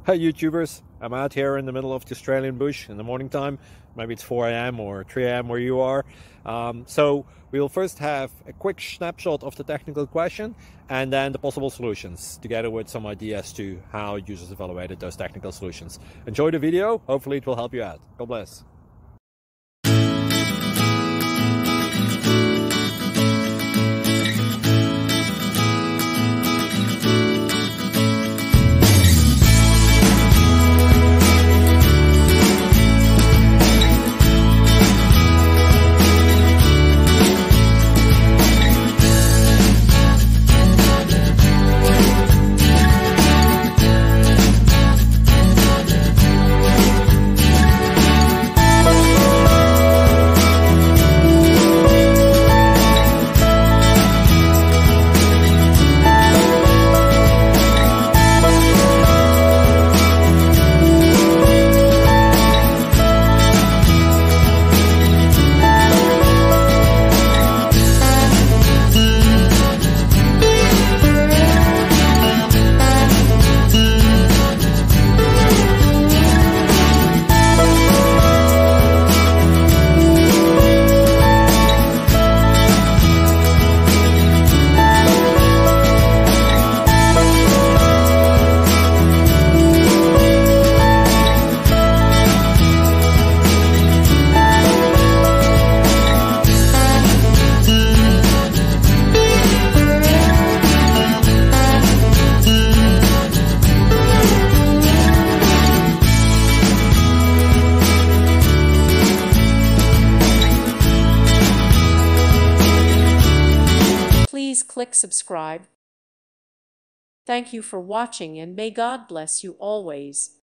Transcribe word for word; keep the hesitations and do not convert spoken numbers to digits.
Hi YouTubers, I'm out here in the middle of the Australian bush in the morning time. Maybe it's four A M or three A M where you are. Um, so we'll first have a quick snapshot of the technical question and then the possible solutions, together with some ideas to how users evaluated those technical solutions. Enjoy the video, hopefully it will help you out. God bless. Please click subscribe. Thank you for watching and may God bless you always.